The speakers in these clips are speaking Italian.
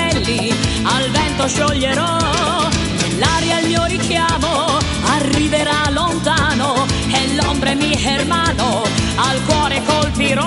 capelli al vento scioglierò, nell'aria il mio richiamo arriverà lontano e l'ombre mi hermano al cuore colpirò.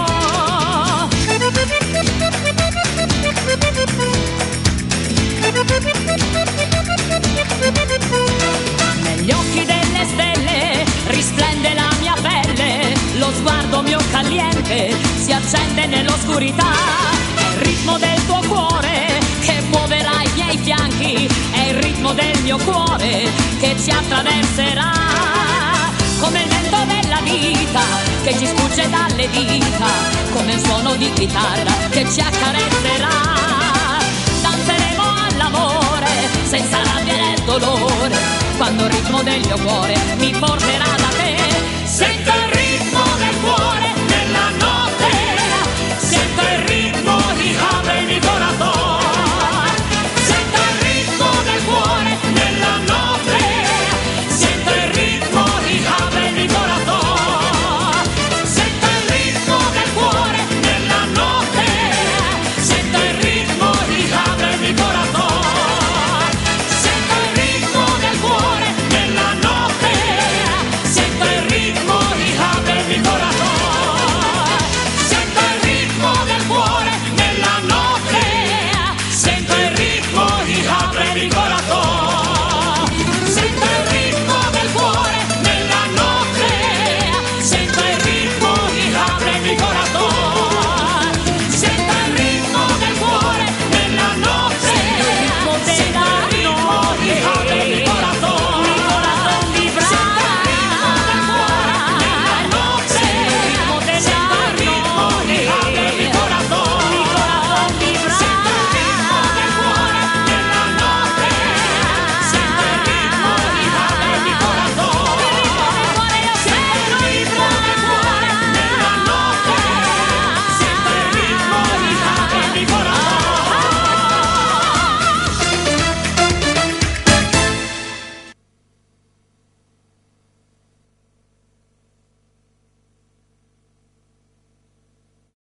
Negli occhi delle stelle risplende la mia pelle, lo sguardo mio caliente si accende nell'oscurità. È il ritmo del tuo cuore che muoverà i miei fianchi, è il ritmo del mio cuore che ci attraverserà. Come il vento della vita che ci sfugge dalle dita, come il suono di chitarra che ci accarezzerà. Danzeremo all'amore senza rabbia né dolore, quando il ritmo del mio cuore mi porterà